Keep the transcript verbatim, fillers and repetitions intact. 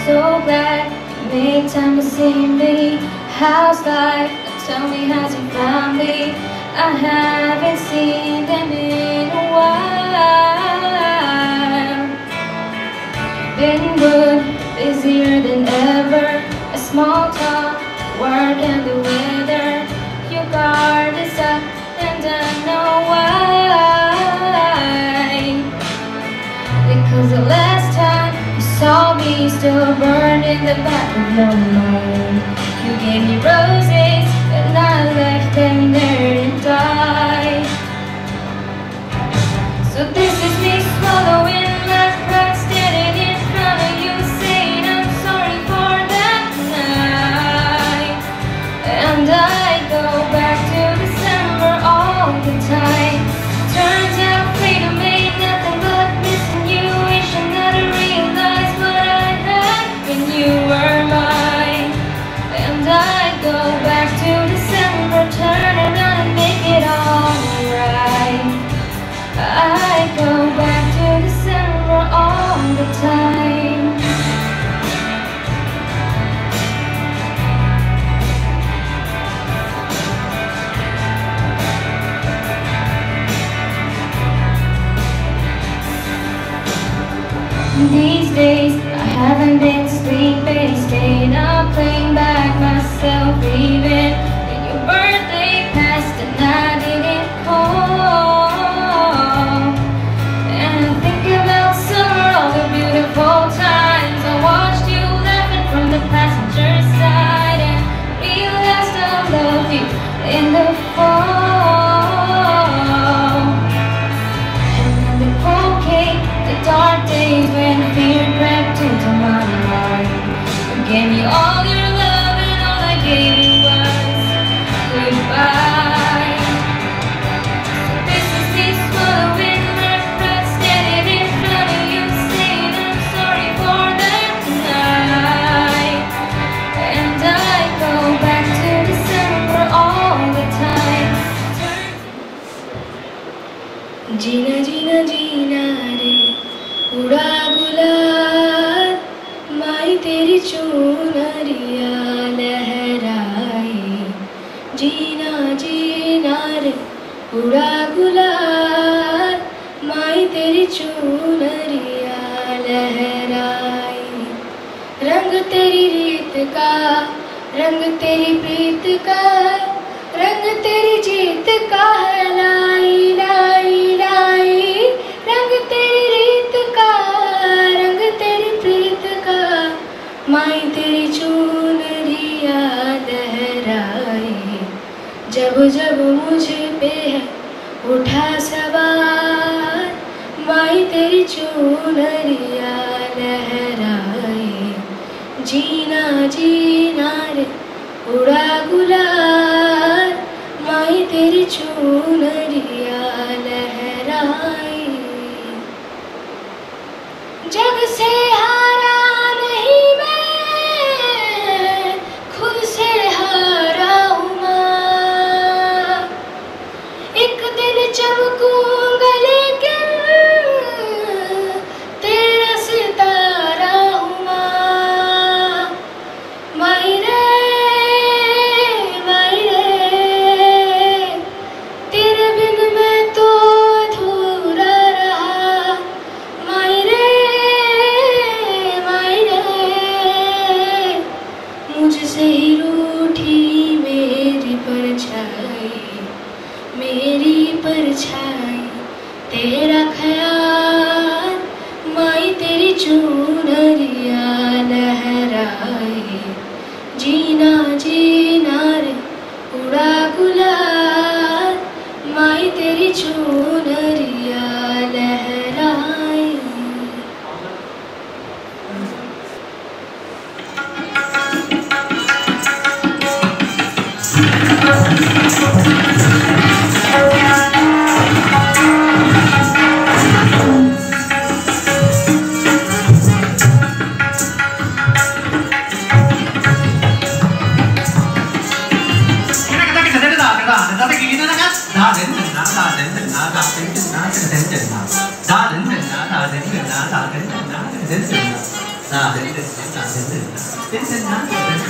so glad you made time to see me. How's life? Tell me, how's your family? I haven't seen them in a while. Been good, busier than ever. A small talk, work and the weather. Your guard is up and I know why. Because the last time you saw me still burned in the back of your mind. You gave me roses and I left them there to die. So this is me swallowing my pride, standing in front of you saying I'm sorry for that night. And I go back to December all the time. Turns out freedom ain't nothing but missing you, wishing that I realized what I had when you were mine. And I go back to December, turn around and make it all right. I go back to December all the time. These days I haven't been sleeping, staying up playing back myself even when your birthday passed and I didn't call. And I think about summer, all the beautiful times I watched you laughing from the passenger side and realized I love you in the fall. And then the cold cake, the dark days when fear crept into my mind. You gave me all your love and all I gave you was goodbye. So this is me swallowing my pride, standing in front of you saying I'm sorry for that night. And I go back to December all the time. Jeena jeena jeena re उड़ा गुलाल माई तेरी चुनरिया लहराए. जीना जीना रे उड़ा गुलाल माई तेरी चुनरिया लहराए. रंग तेरी रीत का, रंग तेरी प्रीत का, रंग तेरी जीत का है लाई लाई लाई. रंग तेरी रीत का, रंग तेरी प्रीत का, माई तेरी चुनरिया लहराए. जब जब मुझे पे है उठा सवार, माई तेरी चुनरिया लहराए. जीना जीना रे उड़ा गुलाल माई तेरी चुनरिया लहराए. जग से हारा नहीं मैं, खुद से हारा हूँ माँ. एक दिन चमकूंगा लेकिन तेरा सितारा हूँ माँ. माई रे माई रे तेरे बिन मैं तो अधूरा रहा. माई रे मुझसे ही रूठी मेरी परछाई, मेरी परछाई. तेरा ख्याल माई तेरी चुनरिया लहराए. जीना जीना रे उड़ा गुलाल माई तेरी चुनरिया लहराए. nào đến lượt đến là đến lượt đến chân nhá đến